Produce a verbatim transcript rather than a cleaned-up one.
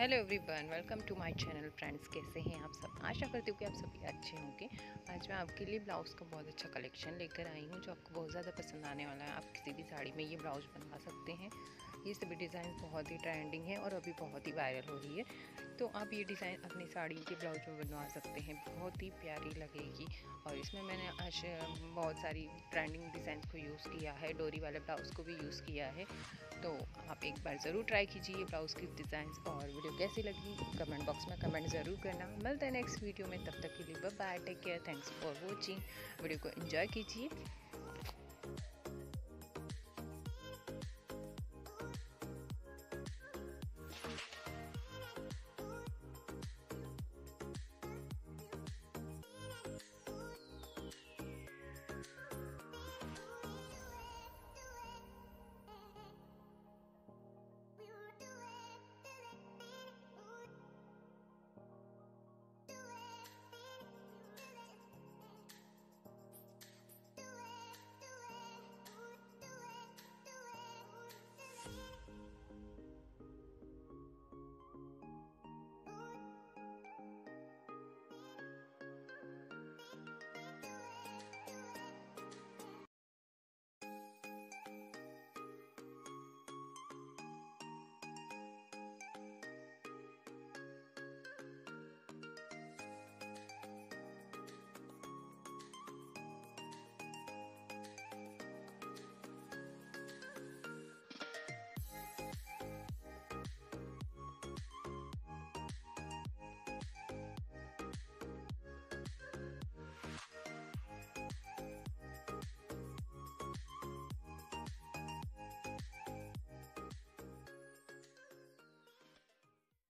Hello everyone, welcome to my channel. Friends, कैसे हैं आप सब? आशा करती हूँ कि आप सभी अच्छे होंगे। आज मैं आपके लिए ब्लाउज़ का बहुत अच्छा कलेक्शन लेकर आई हूँ जो आपको बहुत ज़्यादा पसंद आने वाला है। आप किसी भी साड़ी में ये ब्लाउज़ बनवा सकते हैं। ये सभी डिज़ाइन बहुत ही ट्रेंडिंग है और अभी बहुत ही वायरल हो रही है, तो आप ये डिज़ाइन अपनी साड़ी के ब्लाउज में बनवा सकते हैं। बहुत ही प्यारी लगेगी। और इसमें मैंने आज बहुत सारी ट्रेंडिंग डिज़ाइन को यूज़ किया है, डोरी वाले ब्लाउज़ को भी यूज़ किया है। तो आप एक बार ज़रूर ट्राई कीजिए ब्लाउज़ की डिज़ाइंस। और वीडियो कैसी लगी कमेंट बॉक्स में कमेंट ज़रूर करना। मिलते हैं नेक्स्ट वीडियो में, तब तक के लिए bye bye, take care, thanks for watching. Video को एंजॉय कीजिए।